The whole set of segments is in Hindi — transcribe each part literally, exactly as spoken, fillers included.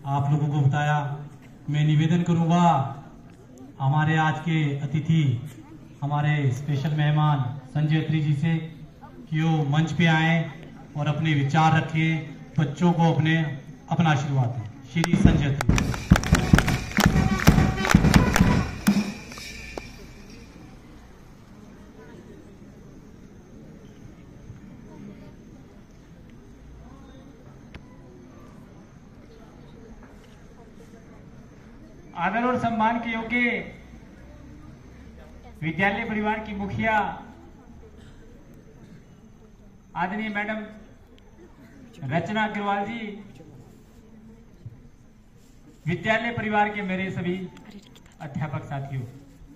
आप लोगों को बताया। मैं निवेदन करूंगा हमारे आज के अतिथि, हमारे स्पेशल मेहमान संजय अत्री जी से कि वो मंच पे आए और अपने विचार रखें, बच्चों को अपने अपना आशीर्वाद दें। श्री संजय अत्री। आदर और सम्मान के योग्य विद्यालय परिवार की मुखिया आदरणीय मैडम रचना अग्रवाल जी, विद्यालय परिवार के मेरे सभी अध्यापक साथियों,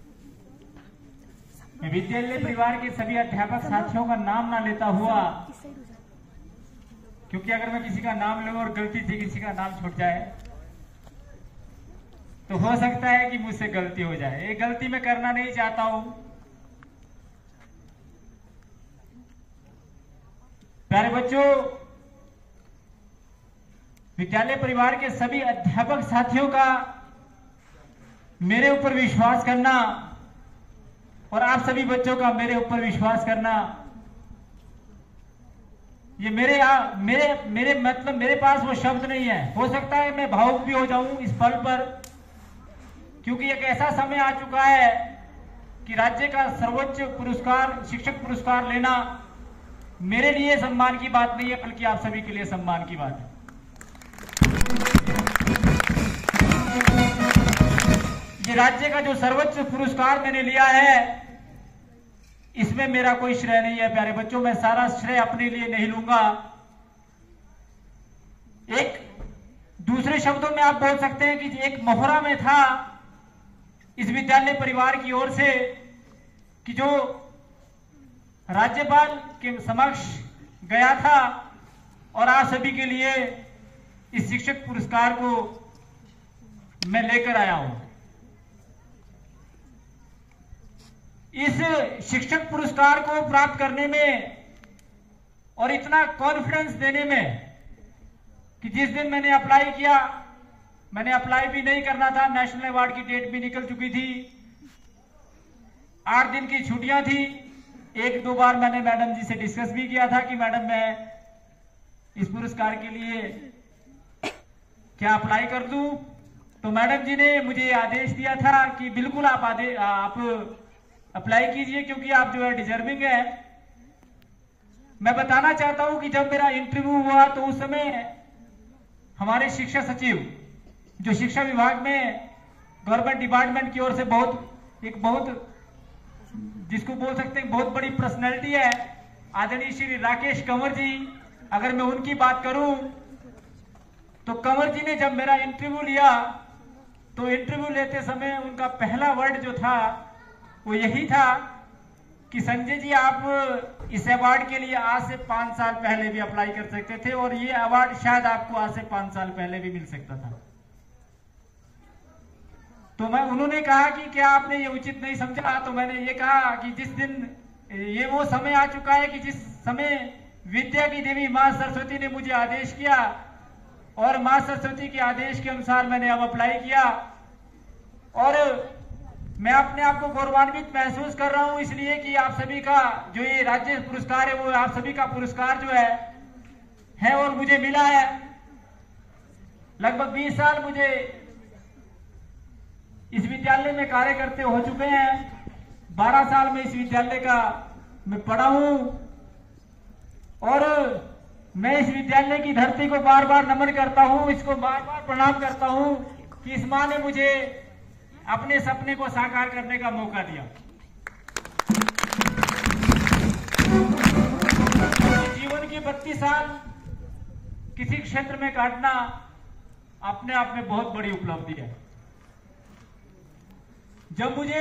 मैं विद्यालय परिवार के सभी अध्यापक साथियों का नाम ना लेता हुआ, क्योंकि अगर मैं किसी का नाम लूं और गलती से किसी का नाम छूट जाए तो हो सकता है कि मुझसे गलती हो जाए। ये गलती मैं करना नहीं चाहता हूं। प्यारे बच्चों, विद्यालय परिवार के सभी अध्यापक साथियों का मेरे ऊपर विश्वास करना और आप सभी बच्चों का मेरे ऊपर विश्वास करना, ये मेरे आ, मेरे मेरे मतलब मेरे पास वो शब्द नहीं है। हो सकता है मैं भावुक भी हो जाऊं इस पल पर, क्योंकि एक ऐसा समय आ चुका है कि राज्य का सर्वोच्च पुरस्कार, शिक्षक पुरस्कार लेना मेरे लिए सम्मान की बात नहीं है, बल्कि आप सभी के लिए सम्मान की बात है। ये राज्य का जो सर्वोच्च पुरस्कार मैंने लिया है, इसमें मेरा कोई श्रेय नहीं है। प्यारे बच्चों, मैं सारा श्रेय अपने लिए नहीं लूंगा। एक दूसरे शब्दों में आप बोल सकते हैं कि एक मोहरा में था इस विद्यालय परिवार की ओर से कि जो राज्यपाल के समक्ष गया था और आप सभी के लिए इस शिक्षक पुरस्कार को मैं लेकर आया हूं। इस शिक्षक पुरस्कार को प्राप्त करने में और इतना कॉन्फिडेंस देने में कि जिस दिन मैंने अप्लाई किया, मैंने अप्लाई भी नहीं करना था, नेशनल अवार्ड की डेट भी निकल चुकी थी, आठ दिन की छुट्टियां थी। एक दो बार मैंने मैडम जी से डिस्कस भी किया था कि मैडम मैं इस पुरस्कार के लिए क्या अप्लाई कर दूं, तो मैडम जी ने मुझे आदेश दिया था कि बिल्कुल आप आदेश आप अप्लाई कीजिए, क्योंकि आप जो है डिजर्विंग है। मैं बताना चाहता हूं कि जब मेरा इंटरव्यू हुआ तो उस समय हमारे शिक्षा सचिव, जो शिक्षा विभाग में गवर्नमेंट डिपार्टमेंट की ओर से बहुत एक बहुत जिसको बोल सकते हैं बहुत बड़ी पर्सनैलिटी है, आदरणीय श्री राकेश कंवर जी, अगर मैं उनकी बात करूं तो कंवर जी ने जब मेरा इंटरव्यू लिया तो इंटरव्यू लेते समय उनका पहला वर्ड जो था वो यही था कि संजय जी, आप इस अवार्ड के लिए आज से पांच साल पहले भी अप्लाई कर सकते थे और ये अवार्ड शायद आपको आज से पांच साल पहले भी मिल सकता था। तो मैं उन्होंने कहा कि क्या आपने ये उचित नहीं समझा? तो मैंने ये कहा कि जिस दिन ये वो समय आ चुका है कि जिस समय विद्या की देवी मां सरस्वती ने मुझे आदेश किया और मां सरस्वती के आदेश के अनुसार मैंने अब अप्लाई किया और मैं अपने आप को गौरवान्वित महसूस कर रहा हूं, इसलिए कि आप सभी का जो ये राज्य पुरस्कार है वो आप सभी का पुरस्कार जो है है और मुझे मिला है। लगभग बीस साल मुझे इस विद्यालय में कार्य करते हो चुके हैं। बारह साल में इस विद्यालय का मैं पढ़ा हूं और मैं इस विद्यालय की धरती को बार बार नमन करता हूं, इसको बार बार प्रणाम करता हूं कि इस मां ने मुझे अपने सपने को साकार करने का मौका दिया। जीवन की बत्तीस साल किसी क्षेत्र में काटना अपने आप में बहुत बड़ी उपलब्धि है। जब मुझे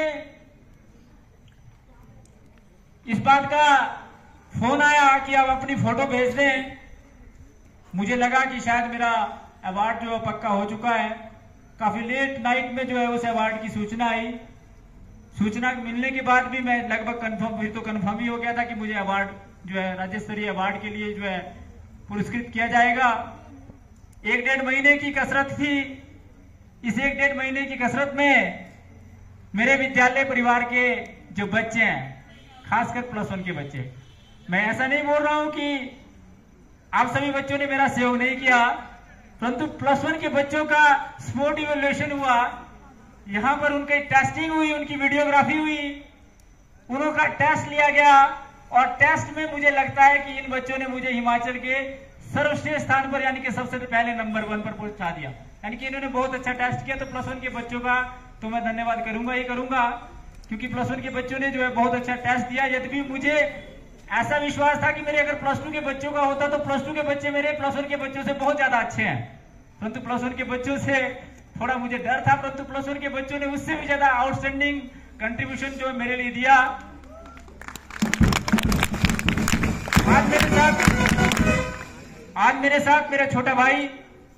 इस बात का फोन आया कि आप अपनी फोटो भेज दें, मुझे लगा कि शायद मेरा अवार्ड जो है पक्का हो चुका है। काफी लेट नाइट में जो है उस अवार्ड की सूचना आई। सूचना मिलने के बाद भी मैं लगभग कंफर्म फिर तो कंफर्म ही हो गया था कि मुझे अवार्ड जो है राज्य स्तरीय अवार्ड के लिए जो है पुरस्कृत किया जाएगा। एक डेढ़ महीने की कसरत थी। इस एक डेढ़ महीने की कसरत में मेरे विद्यालय परिवार के जो बच्चे हैं, खासकर प्लस वन के बच्चे, मैं ऐसा नहीं बोल रहा हूं कि आप सभी बच्चों ने मेरा सहयोग नहीं किया, परंतु प्लस वन के बच्चों का स्पोर्ट इवैल्यूएशन हुआ, यहां पर उनकी टेस्टिंग हुई, उनकी वीडियोग्राफी हुई, उनका टेस्ट लिया गया और टेस्ट में मुझे लगता है कि इन बच्चों ने मुझे हिमाचल के सर्वश्रेष्ठ स्थान पर यानी कि सबसे पहले नंबर वन पर पहुंचा दिया। यानी कि इन्होंने बहुत अच्छा टेस्ट किया। तो प्लस वन के बच्चों का तो मैं धन्यवाद करूंगा ही करूंगा, क्योंकि प्लस वन के बच्चों ने जो है बहुत अच्छा टेस्ट दिया। यद्यपि मुझे ऐसा विश्वास था कि मेरे अगर प्लस टू के बच्चों का होता तो प्लस टू के बच्चे मेरे प्लस वन के बच्चों से बहुत ज्यादा अच्छे हैं, परंतु प्लस वन के बच्चों से थोड़ा मुझे डर था, परंतु प्लस वन के बच्चों ने उससे भी ज्यादा आउटस्टैंडिंग कंट्रीब्यूशन जो है मेरे लिए दिया। आज मेरे साथ आज मेरे साथ मेरा छोटा भाई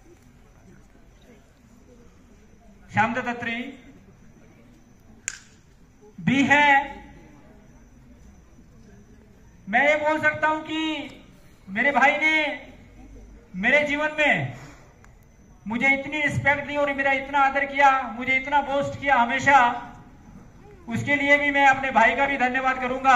श्याम दत्त अत्री भी है। मैं ये बोल सकता हूं कि मेरे भाई ने मेरे जीवन में मुझे इतनी रिस्पेक्ट दी और मेरा इतना आदर किया, मुझे इतना बोस्ट किया हमेशा, उसके लिए भी मैं अपने भाई का भी धन्यवाद करूंगा।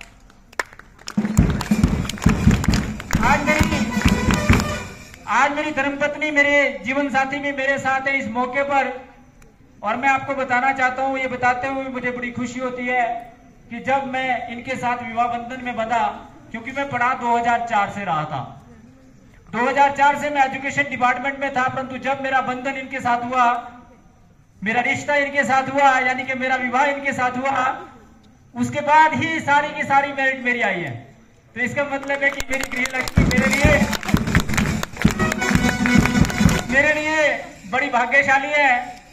आज मेरी आज मेरी धर्मपत्नी मेरे जीवन साथी भी मेरे साथ है इस मौके पर, और मैं आपको बताना चाहता हूं, ये बताते हुए मुझे बड़ी खुशी होती है कि जब मैं इनके साथ विवाह बंधन में बंधा, क्योंकि मैं पढ़ा दो हज़ार चार से रहा था, दो हज़ार चार से मैं एजुकेशन डिपार्टमेंट में था, परंतु जब मेरा बंधन इनके साथ हुआ, मेरा रिश्ता इनके साथ हुआ, यानी कि मेरा विवाह इनके साथ हुआ, उसके बाद ही सारी की सारी मेरिट मेरी आई है। तो इसका मतलब है कि मेरी गृहलक्ष्मी मेरे लिए मेरे लिए बड़ी भाग्यशाली है।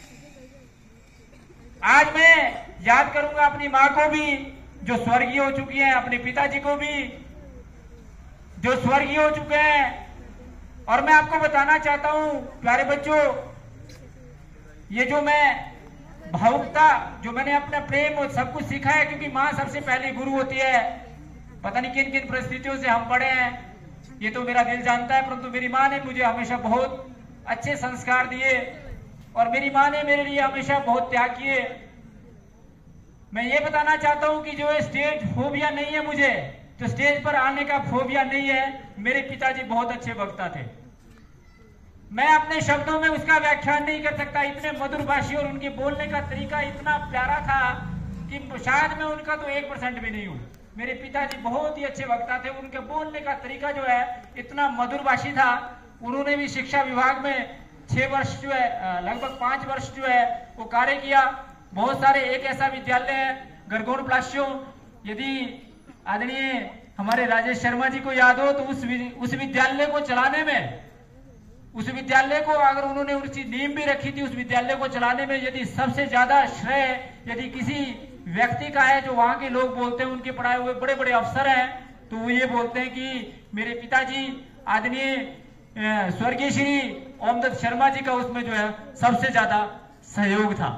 आज मैं याद करूंगा अपनी मां को भी जो स्वर्गीय हो चुकी हैं, अपने पिताजी को भी जो स्वर्गीय हो चुके हैं। और मैं आपको बताना चाहता हूं प्यारे बच्चों, ये जो मैं भावुकता, जो मैंने अपना प्रेम और सब कुछ सीखा है, क्योंकि मां सबसे पहली गुरु होती है। पता नहीं किन किन परिस्थितियों से हम पढ़े हैं, ये तो मेरा दिल जानता है, परंतु मेरी मां ने मुझे हमेशा बहुत अच्छे संस्कार दिए और मेरी मां ने मेरे लिए हमेशा बहुत त्याग किए। मैं ये बताना चाहता हूं कि जो स्टेज फोबिया नहीं है मुझे, तो स्टेज पर आने का फोबिया नहीं है। मेरे पिताजी बहुत अच्छे वक्ता थे, मैं अपने शब्दों में उसका व्याख्यान नहीं कर सकता। इतने मधुर भाषी और उनके बोलने का तरीका इतना प्यारा था कि शायद मैं उनका तो एक परसेंट भी नहीं हूं। मेरे पिताजी बहुत ही अच्छे वक्ता थे, उनके बोलने का तरीका जो है इतना मधुर भाषी था। उन्होंने भी शिक्षा विभाग में छह वर्ष जो है, लगभग पांच वर्ष जो है वो कार्य किया। बहुत सारे, एक ऐसा विद्यालय है गरगोन प्लास्यो, यदि आदरणीय हमारे राजेश शर्मा जी को याद हो तो उस उस विद्यालय को चलाने में, उस विद्यालय को अगर उन्होंने उसकी नींव भी रखी थी, उस विद्यालय को चलाने में यदि सबसे ज्यादा श्रेय यदि किसी व्यक्ति का है, जो वहां के लोग बोलते हैं, उनके पढ़ाए हुए बड़े बड़े अफसर हैं, तो वो ये बोलते हैं कि मेरे पिताजी आदरणीय स्वर्गीय श्री ओमदत्त शर्मा जी का उसमें जो है सबसे ज्यादा सहयोग था।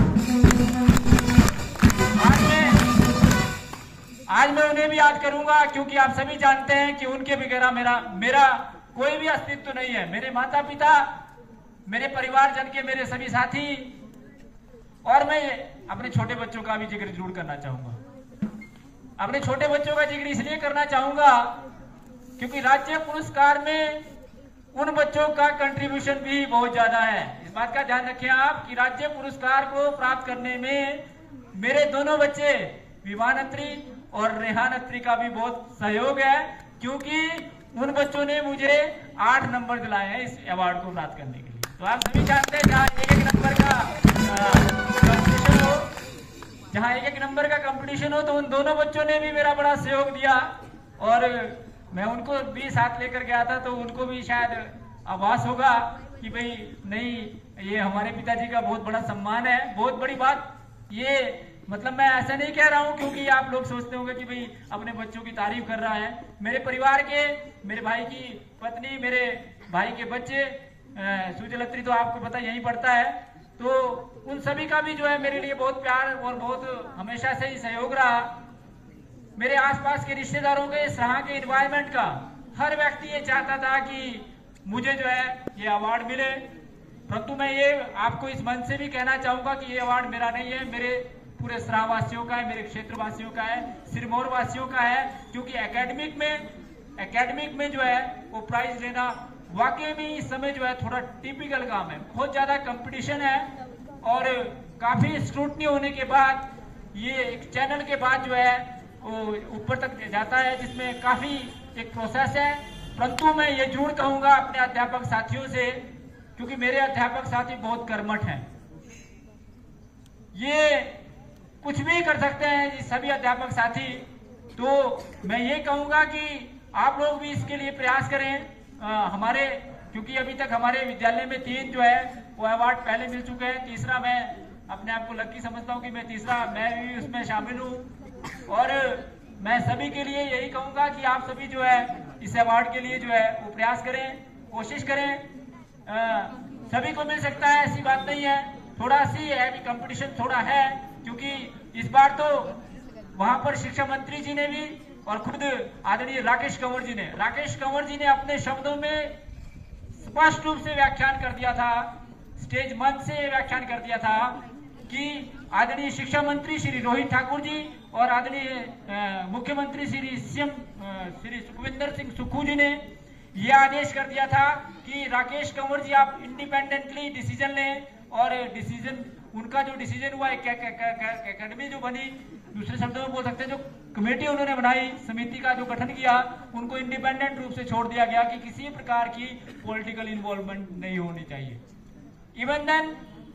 आज मैं आज मैं उन्हें भी याद करूंगा, क्योंकि आप सभी जानते हैं कि उनके बगैर मेरा मेरा कोई भी अस्तित्व नहीं है। मेरे माता पिता, मेरे परिवारजन के मेरे सभी साथी, और मैं अपने छोटे बच्चों का भी जिक्र जरूर करना चाहूंगा। अपने छोटे बच्चों का जिक्र इसलिए करना चाहूंगा क्योंकि राज्य पुरस्कार में उन बच्चों का कंट्रीब्यूशन भी बहुत ज्यादा है। इस बात का ध्यान रखें आप कि राज्य पुरस्कार को प्राप्त करने में मेरे दोनों बच्चे विमान अत्री और रेहान अत्री का भी बहुत सहयोग है, क्योंकि उन बच्चों ने मुझे आठ नंबर दिलाए हैं इस अवार्ड को प्राप्त करने के लिए। तो आप सभी जानते हैं जहाँ एक एक नंबर का कंपटीशन हो जहाँ एक एक नंबर का कंपटीशन हो तो उन दोनों बच्चों ने भी मेरा बड़ा सहयोग दिया, और मैं उनको भी साथ लेकर गया था, तो उनको भी शायद आभास होगा कि भाई नहीं, ये हमारे पिताजी का बहुत बड़ा सम्मान है। बहुत बड़ी बात ये, मतलब मैं ऐसा नहीं कह रहा हूं क्योंकि आप लोग सोचते होंगे कि भाई अपने बच्चों की तारीफ कर रहा है। मेरे परिवार के, मेरे भाई की पत्नी, मेरे भाई के बच्चे, सुजल अत्री तो आपको पता यहीं पड़ता है, तो उन सभी का भी जो है मेरे लिए बहुत प्यार और बहुत हमेशा से ही सहयोग रहा। मेरे आसपास के रिश्तेदारों के, इस तरह के इन्वायरमेंट का हर व्यक्ति ये चाहता था कि मुझे जो है ये अवार्ड मिले। परंतु मैं ये आपको इस मंच से भी कहना चाहूंगा कि ये अवार्ड मेरा नहीं है, मेरे पूरे सराह वासियों का है, मेरे क्षेत्र वासियों का है, सिरमौर वासियों का है। क्योंकि एकेडमिक में एकेडमिक में जो है वो प्राइज लेना वाकई में इस समय जो है थोड़ा टिपिकल काम है। बहुत ज्यादा कंपटीशन है और काफी स्क्रूटनी होने के बाद ये एक चैनल के बाद जो है वो ऊपर तक जाता है, जिसमें काफी एक प्रोसेस है। परंतु मैं ये जरूर कहूंगा अपने अध्यापक साथियों से, क्योंकि मेरे अध्यापक साथी बहुत कर्मठ हैं, ये कुछ भी कर सकते हैं ये सभी अध्यापक साथी। तो मैं ये कहूंगा कि आप लोग भी इसके लिए प्रयास करें। आ, हमारे क्योंकि अभी तक हमारे विद्यालय में तीन जो है वो अवार्ड पहले मिल चुके हैं, तीसरा मैं अपने आप को लकी समझता हूं कि मैं तीसरा मैं भी उसमें शामिल हूं। और मैं सभी के लिए यही कहूंगा कि आप सभी जो है इस अवार्ड के लिए जो है वो प्रयास करें, कोशिश करें। आ, सभी को मिल सकता है, ऐसी बात नहीं है। थोड़ा सी है भी कंपटीशन थोड़ा है, क्योंकि इस बार तो वहां पर शिक्षा मंत्री जी ने भी और खुद आदरणीय राकेश कंवर जी ने राकेश कंवर जी ने अपने शब्दों में स्पष्ट रूप से व्याख्यान कर दिया था, स्टेज मंच से व्याख्यान कर दिया था कि आदरणीय शिक्षा मंत्री श्री रोहित ठाकुर जी और आदरणीय मुख्यमंत्री श्री सीएम श्री सुखविंदर सिंह सुक्खू जी ने यह आदेश कर दिया था कि राकेश कंवर जी आप इंडिपेंडेंटली डिसीजन लें। और डिसीजन उनका जो डिसीजन हुआ एकेडमी जो बनी, दूसरे शब्दों में बोल सकते हैं जो कमेटी उन्होंने बनाई, समिति का जो गठन किया, उनको इंडिपेंडेंट रूप से छोड़ दिया गया कि किसी प्रकार की पॉलिटिकल इन्वॉल्वमेंट नहीं होनी चाहिए। इवन देन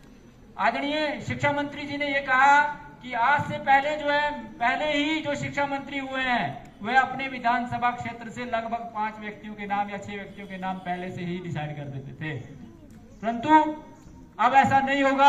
आदरणीय शिक्षा मंत्री जी ने यह कहा कि आज से पहले जो है पहले ही जो शिक्षा मंत्री हुए हैं वे अपने विधानसभा क्षेत्र से लगभग पांच व्यक्तियों के नाम या छह व्यक्तियों के नाम पहले से ही डिसाइड कर देते थे। परंतु अब ऐसा नहीं होगा,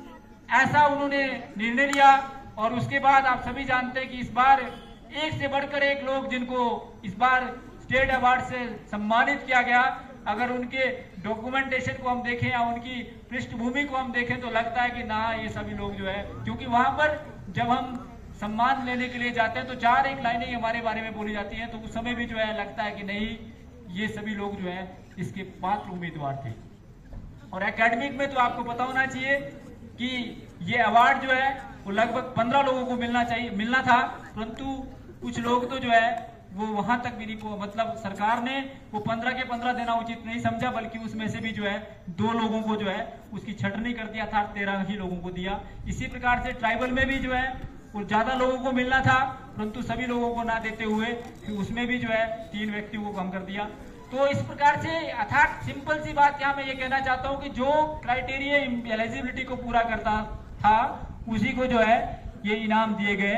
ऐसा उन्होंने निर्णय लिया। और उसके बाद आप सभी जानते हैं कि इस बार एक से बढ़कर एक लोग जिनको इस बार स्टेट अवार्ड से सम्मानित किया गया, अगर उनके डॉक्यूमेंटेशन को हम देखें या उनकी पृष्ठभूमि को हम देखें तो लगता है कि ना ये सभी लोग जो है, क्योंकि वहां पर जब हम सम्मान लेने के लिए जाते हैं तो चार एक लाइनें हमारे बारे में बोली जाती हैं, तो उस समय भी जो है लगता है कि नहीं ये सभी लोग जो है इसके पात्र उम्मीदवार थे। और एकेडमिक में तो आपको पता होना चाहिए कि ये अवार्ड जो है वो लगभग पंद्रह लोगों को मिलना चाहिए मिलना था, परंतु कुछ लोग तो जो है वो वहां तक भी नहीं को मतलब सरकार ने वो पंद्रह के पंद्रह देना उचित नहीं समझा, बल्कि उसमें से भी जो है दो लोगों को जो है उसकी छटनी कर दिया था, तेरह ही लोगों को दिया। इसी प्रकार से ट्राइबल में भी जो है वो ज्यादा लोगों को मिलना था, परंतु सभी लोगों को ना देते हुए उसमें भी जो है तीन व्यक्तियों को कम कर दिया। तो इस प्रकार से अर्थात सिंपल सी बात यहाँ मैं ये कहना चाहता हूँ कि जो क्राइटेरिया एलिजिबिलिटी को पूरा करता था उसी को जो है ये इनाम दिए गए।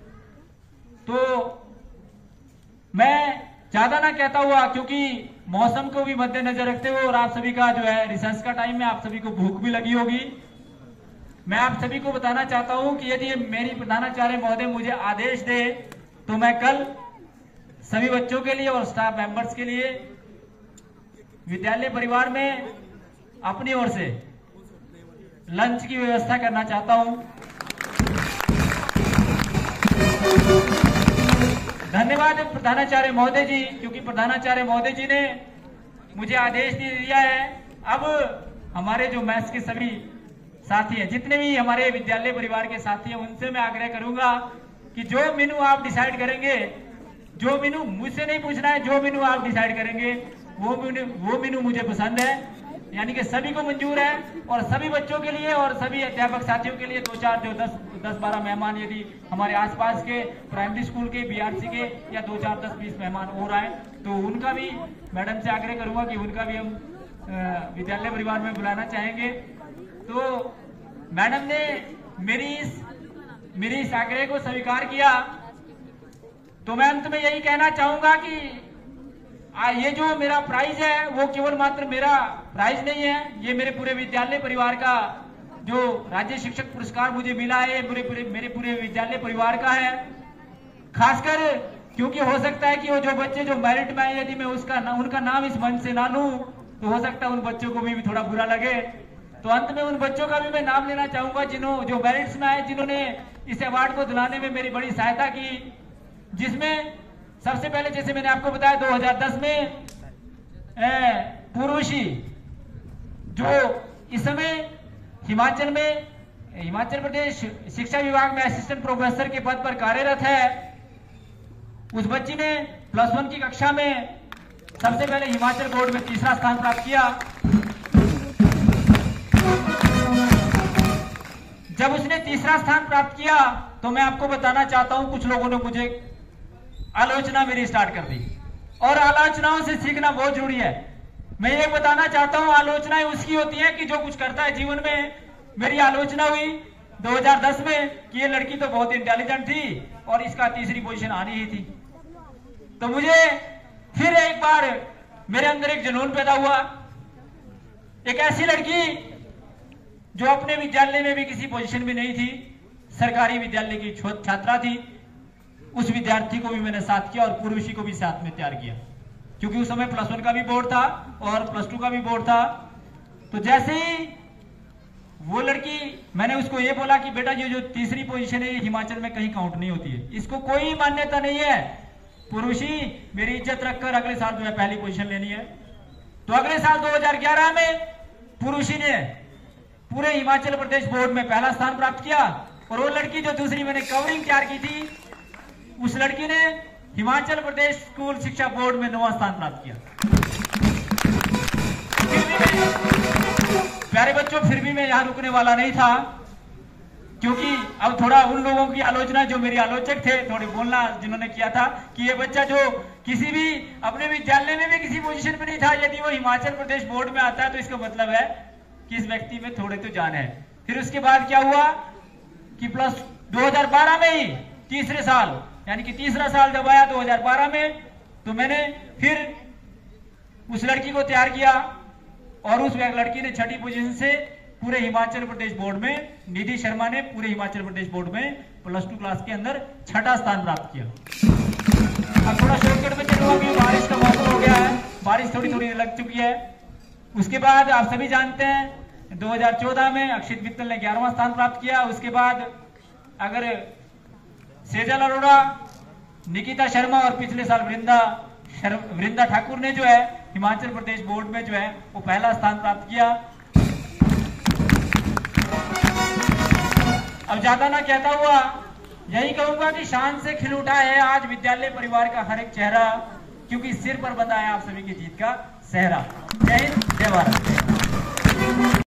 तो मैं ज्यादा ना कहता हुआ, क्योंकि मौसम को भी मद्देनजर रखते हुए और आप सभी का जो है रिसर्च का टाइम में आप सभी को भूख भी लगी होगी, मैं आप सभी को बताना चाहता हूं कि यदि मेरी प्रधानाचार्य महोदय मुझे आदेश दे तो मैं कल सभी बच्चों के लिए और स्टाफ मेंबर्स के लिए विद्यालय परिवार में अपनी ओर से लंच की व्यवस्था करना चाहता हूं। धन्यवाद प्रधानाचार्य महोदय जी, क्योंकि प्रधानाचार्य महोदय जी ने मुझे आदेश दे दिया है। अब हमारे जो मैथ्स के सभी साथी हैं, जितने भी हमारे विद्यालय परिवार के साथी हैं, उनसे मैं आग्रह करूंगा कि जो मेनू आप डिसाइड करेंगे, जो मेनू मुझसे नहीं पूछना है, जो मेनू आप डिसाइड करेंगे वो मेनू वो मेनू मुझे पसंद है, यानी कि सभी को मंजूर है। और सभी बच्चों के लिए और सभी अध्यापक साथियों के लिए दो चार जो दस दस बारह मेहमान यदि हमारे आसपास के प्राइमरी स्कूल के, बीआरसी के या दो चार दस बीस मेहमान और आए तो उनका भी मैडम से आग्रह करूंगा कि उनका भी हम विद्यालय परिवार में बुलाना चाहेंगे। तो मैडम ने मेरी इस मेरी इस आग्रह को स्वीकार किया। तो मैं अंत में यही कहना चाहूंगा कि आ, ये जो मेरा प्राइज है वो केवल मात्र मेरा प्राइज नहीं है, ये मेरे पूरे विद्यालय परिवार का जो राज्य शिक्षक पुरस्कार मुझे मिला है पूरे पूरे मेरे पूरे विद्यालय परिवार का है। खासकर क्योंकि हो सकता है कि वो जो बच्चे जो मेरिट में आए, यदि मैं उसका ना, उनका नाम इस मंच से ना लूं तो हो सकता है उन बच्चों को भी, भी थोड़ा बुरा लगे। तो अंत में उन बच्चों का भी मैं नाम लेना चाहूंगा जिन्हों जो मेरिट्स में आए, जिन्होंने इस अवार्ड को दिलाने में मेरी बड़ी सहायता की। जिसमें सबसे पहले जैसे मैंने आपको बताया दो हज़ार दस में पूर्वशी जो इस समय हिमाचल में हिमाचल प्रदेश शिक्षा विभाग में असिस्टेंट प्रोफेसर के पद पर कार्यरत है, उस बच्ची ने प्लस वन की कक्षा में सबसे पहले हिमाचल बोर्ड में तीसरा स्थान प्राप्त किया। जब उसने तीसरा स्थान प्राप्त किया तो मैं आपको बताना चाहता हूं, कुछ लोगों ने मुझे आलोचना मेरी स्टार्ट कर दी, और आलोचनाओं से सीखना बहुत जरूरी है। मैं ये बताना चाहता हूं, आलोचनाएं उसकी होती हैं कि जो कुछ करता है जीवन में। मेरी आलोचना हुई दो हज़ार दस में कि ये लड़की तो बहुत इंटेलिजेंट थी और इसका तीसरी पोजीशन आनी ही थी। तो मुझे फिर एक बार मेरे अंदर एक जुनून पैदा हुआ। एक ऐसी लड़की जो अपने विद्यालय में भी किसी पोजीशन में नहीं थी, सरकारी विद्यालय की छात्रा थी, उस विद्यार्थी को भी मैंने साथ किया और पूर्वशी को भी साथ में तैयार किया, क्योंकि उस समय प्लस वन का भी बोर्ड था और प्लस टू का भी बोर्ड था। तो जैसे ही वो लड़की, मैंने उसको ये बोला कि बेटा ये जो तीसरी पोजीशन है ये हिमाचल में कहीं काउंट नहीं होती है, इसको कोई मान्यता नहीं है। पुरुषी मेरी इज्जत रखकर अगले साल जो है पहली पोजीशन लेनी है। तो अगले साल दो हज़ार ग्यारह में पुरुषी ने पूरे हिमाचल प्रदेश बोर्ड में पहला स्थान प्राप्त किया, और वो लड़की जो दूसरी मैंने कवरिंग तैयार की थी, उस लड़की ने हिमाचल प्रदेश स्कूल शिक्षा बोर्ड में नौवां स्थान प्राप्त किया। प्यारे बच्चों, फिर भी मैं यहां रुकने वाला नहीं था, क्योंकि अब थोड़ा उन लोगों की आलोचना, जो मेरे आलोचक थे, थोड़े बोलना जिन्होंने किया था कि ये बच्चा जो किसी भी अपने विद्यालय में भी किसी पोजीशन पे नहीं था, यदि वो हिमाचल प्रदेश बोर्ड में आता है तो इसका मतलब है कि इस व्यक्ति में थोड़े तो जान है। फिर उसके बाद क्या हुआ कि प्लस दो हज़ार बारह में ही तीसरे साल, यानी कि तीसरा साल जब आया दो हज़ार बारह में, तो मैंने फिर उस लड़की को तैयार किया, और उस लड़की ने छठी पोजीशन से पूरे हिमाचल प्रदेश बोर्ड में, निधि शर्मा ने पूरे हिमाचल प्रदेश बोर्ड में प्लस टू क्लास के अंदर छठा स्थान प्राप्त किया। अब थोड़ा शॉर्टकट में चलूंगा कि बारिश का मौसम हो गया है, बारिश थोड़ी थोड़ी लग चुकी है। उसके बाद आप सभी जानते हैं दो हज़ार चौदह में अक्षित मित्तल ने ग्यारहवां स्थान प्राप्त किया। उसके बाद अगर सेजल अरोड़ा, निकिता शर्मा और पिछले साल वृंदा वृंदा ठाकुर ने जो है हिमाचल प्रदेश बोर्ड में जो है वो पहला स्थान प्राप्त किया। अब ज्यादा ना कहता हुआ यही कहूंगा कि शान से खिल उठा है आज विद्यालय परिवार का हर एक चेहरा, क्योंकि सिर पर बंधा है आप सभी की जीत का सेहरा। जय हिंद, जय भारत।